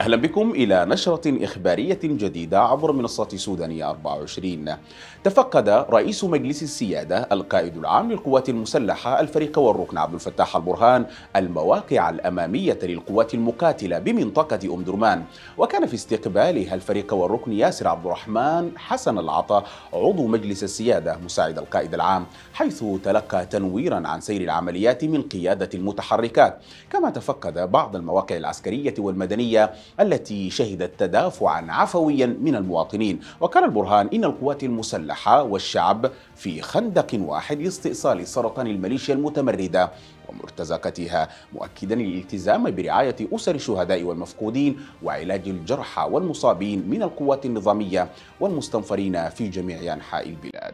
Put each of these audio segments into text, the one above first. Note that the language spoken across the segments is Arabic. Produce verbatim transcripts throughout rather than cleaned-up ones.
أهلا بكم إلى نشرة إخبارية جديدة عبر منصة سودانية أربعة وعشرين. تفقد رئيس مجلس السيادة القائد العام للقوات المسلحة الفريق والركن عبد الفتاح البرهان المواقع الأمامية للقوات المقاتلة بمنطقة أم درمان، وكان في استقبالها الفريق والركن ياسر عبد الرحمن حسن العطا عضو مجلس السيادة مساعد القائد العام، حيث تلقى تنويرا عن سير العمليات من قيادة المتحركات. كما تفقد بعض المواقع العسكرية والمدنية التي شهدت تدافعا عفويا من المواطنين. وقال البرهان إن القوات المسلحة والشعب في خندق واحد لاستئصال سرطان الميليشيا المتمردة ومرتزقتها، مؤكدا الالتزام برعاية أسر الشهداء والمفقودين وعلاج الجرحى والمصابين من القوات النظامية والمستنفرين في جميع أنحاء البلاد.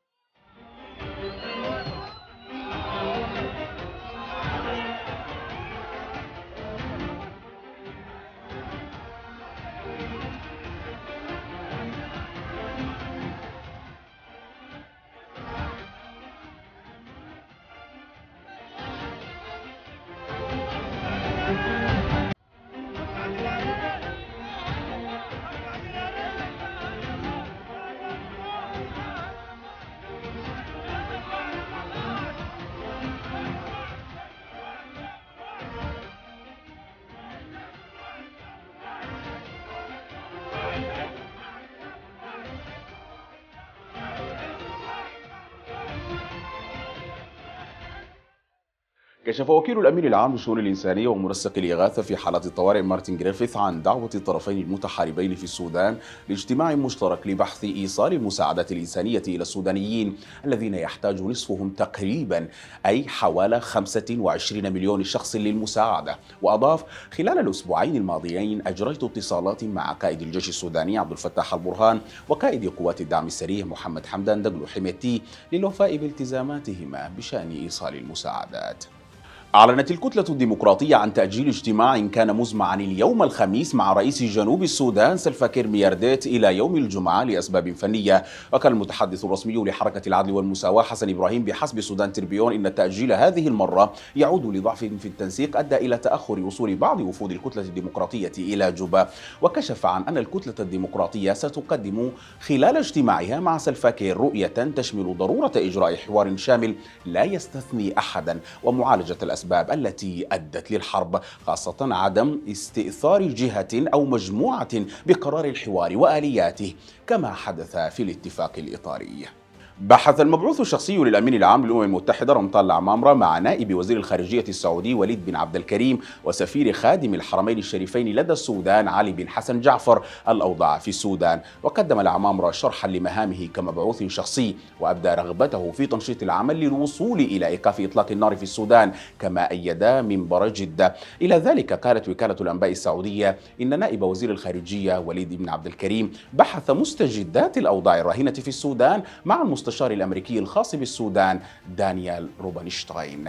كشف وكيل الأمين العام للشؤون الإنسانية ومنسق الإغاثة في حالات الطوارئ مارتن جريفيث عن دعوة الطرفين المتحاربين في السودان لاجتماع مشترك لبحث إيصال المساعدات الإنسانية إلى السودانيين الذين يحتاج نصفهم تقريبا أي حوالي خمسة وعشرين مليون شخص للمساعدة. وأضاف: خلال الأسبوعين الماضيين أجريت اتصالات مع قائد الجيش السوداني عبد الفتاح البرهان وقائد قوات الدعم السريع محمد حمدان دقلو حميتي للوفاء بالتزاماتهما بشأن إيصال المساعدات. أعلنت الكتلة الديمقراطية عن تأجيل اجتماع كان مزمعا اليوم الخميس مع رئيس جنوب السودان سلفا كير ميارديت إلى يوم الجمعة لأسباب فنية. وكان المتحدث الرسمي لحركة العدل والمساواة حسن إبراهيم بحسب سودان تربيون إن التأجيل هذه المرة يعود لضعف في التنسيق أدى إلى تأخر وصول بعض وفود الكتلة الديمقراطية إلى جوبا. وكشف عن أن الكتلة الديمقراطية ستقدم خلال اجتماعها مع سلفا كير رؤية تشمل ضرورة إجراء حوار شامل لا يستثني أحدا ومعالجة الأسباب الأسباب التي أدت للحرب، خاصة عدم استئثار جهة أو مجموعة بقرار الحوار وآلياته كما حدث في الاتفاق الإطاري. بحث المبعوث الشخصي للأمين العام للأمم المتحدة رمضان العمامرة مع نائب وزير الخارجية السعودي وليد بن عبد الكريم وسفير خادم الحرمين الشريفين لدى السودان علي بن حسن جعفر الأوضاع في السودان. وقدم العمامرة شرحا لمهامه كمبعوث شخصي وأبدى رغبته في تنشيط العمل للوصول إلى إيقاف إطلاق النار في السودان كما أيد منبر جدة. إلى ذلك قالت وكالة الأنباء السعودية إن نائب وزير الخارجية وليد بن عبد الكريم بحث مستجدات الأوضاع الراهنة في السودان مع المستشار المستشار الأمريكي الخاص بالسودان دانيال روبنشتاين.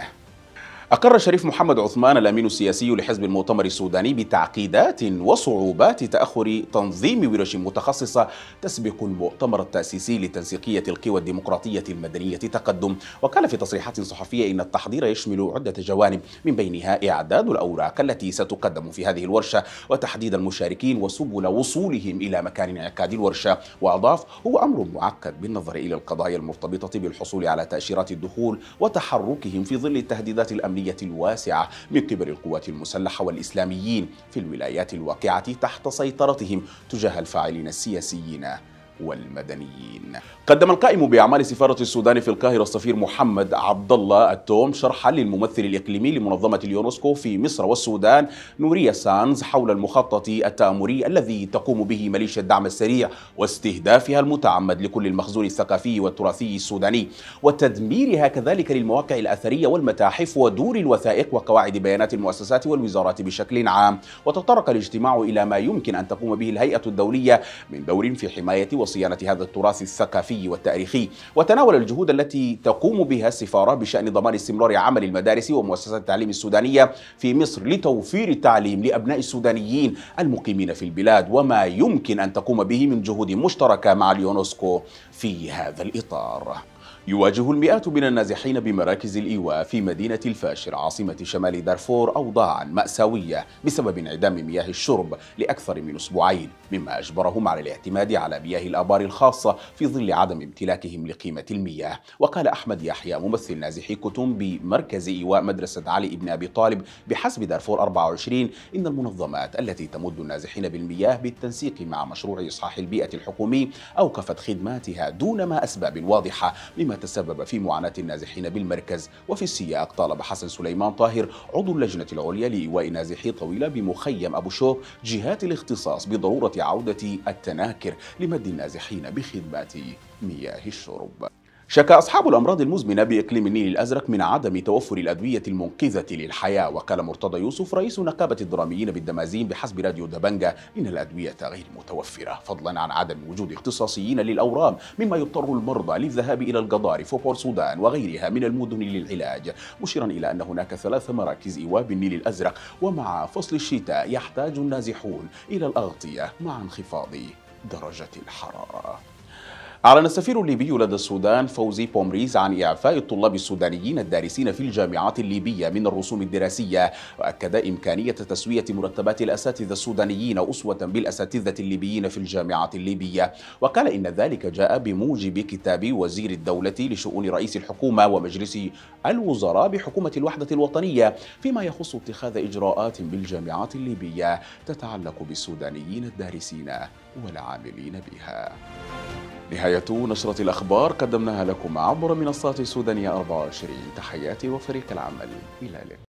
أقر شريف محمد عثمان الأمين السياسي لحزب المؤتمر السوداني بتعقيدات وصعوبات تأخر تنظيم ورش متخصصة تسبق المؤتمر التأسيسي لتنسيقية القوى الديمقراطية المدنية تقدم. وقال في تصريحات صحفية إن التحضير يشمل عدة جوانب من بينها إعداد الأوراق التي ستقدم في هذه الورشة وتحديد المشاركين وسبل وصولهم إلى مكان انعقاد الورشة. وأضاف: هو أمر معقد بالنظر إلى القضايا المرتبطة بالحصول على تأشيرات الدخول وتحركهم في ظل التهديدات الأمنية الواسعة من قبل القوات المسلحة والإسلاميين في الولايات الواقعة تحت سيطرتهم تجاه الفاعلين السياسيين والمدنيين. قدم القائم بأعمال سفارة السودان في القاهرة السفير محمد عبد الله التوم شرحا للممثل الإقليمي لمنظمة اليونسكو في مصر والسودان نوريا سانز حول المخطط التآمري الذي تقوم به ميليشيا الدعم السريع واستهدافها المتعمد لكل المخزون الثقافي والتراثي السوداني وتدميرها كذلك للمواقع الأثرية والمتاحف ودور الوثائق وقواعد بيانات المؤسسات والوزارات بشكل عام. وتطرق الاجتماع إلى ما يمكن أن تقوم به الهيئة الدولية من دور في حماية وصيانة هذا التراث الثقافي والتاريخي. وتناول الجهود التي تقوم بها السفارة بشأن ضمان استمرار عمل المدارس ومؤسسات التعليم السودانية في مصر لتوفير التعليم لأبناء السودانيين المقيمين في البلاد وما يمكن أن تقوم به من جهود مشتركة مع اليونسكو في هذا الإطار. يواجه المئات من النازحين بمراكز الإيواء في مدينة الفاشر عاصمة شمال دارفور أوضاعا مأساوية بسبب انعدام مياه الشرب لأكثر من أسبوعين، مما أجبرهم على الاعتماد على مياه الآبار الخاصة في ظل عدم امتلاكهم لقيمة المياه. وقال أحمد يحيى ممثل نازحي كتم بمركز إيواء مدرسة علي بن أبي طالب بحسب دارفور أربعة وعشرين إن المنظمات التي تمد النازحين بالمياه بالتنسيق مع مشروع إصحاح البيئة الحكومي أوقفت خدماتها دون ما أسباب واضحة، مما تسبب في معاناة النازحين بالمركز. وفي السياق طالب حسن سليمان طاهر عضو اللجنة العليا لإيواء نازحي طويلة بمخيم أبو شوق جهات الاختصاص بضرورة عودة التناكر لمد النازحين بخدمات مياه الشرب. شكى أصحاب الأمراض المزمنة بإقليم النيل الأزرق من عدم توفر الأدوية المنقذة للحياة. وقال مرتضى يوسف رئيس نقابة الدراميين بالدمازين بحسب راديو دبنجة إن الأدوية غير متوفرة، فضلا عن عدم وجود اختصاصيين للأورام، مما يضطر المرضى للذهاب إلى القضارف وبور سودان وغيرها من المدن للعلاج، مشيرا إلى أن هناك ثلاث مراكز إيواء بالنيل الأزرق، ومع فصل الشتاء يحتاج النازحون إلى الأغطية مع انخفاض درجة الحرارة. أعلن السفير الليبي لدى السودان فوزي بومريز عن إعفاء الطلاب السودانيين الدارسين في الجامعات الليبية من الرسوم الدراسية، وأكد إمكانية تسوية مرتبات الأساتذة السودانيين أسوة بالأساتذة الليبيين في الجامعات الليبية. وقال إن ذلك جاء بموجب كتاب وزير الدولة لشؤون رئيس الحكومة ومجلس الوزراء بحكومة الوحدة الوطنية فيما يخص اتخاذ إجراءات بالجامعات الليبية تتعلق بالسودانيين الدارسين والعاملين بها. نهاية نشرة الأخبار قدمناها لكم عبر منصات سودانية أربعة وعشرين. تحياتي وفريق العمل، إلى اللقاء.